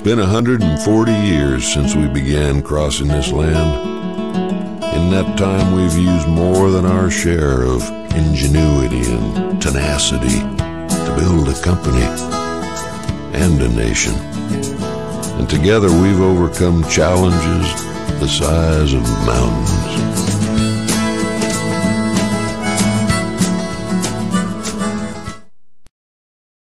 been 140 years since we began crossing this land. In that time, we've used more than our share of ingenuity and tenacity to build a company and a nation. And together we've overcome challenges the size of mountains.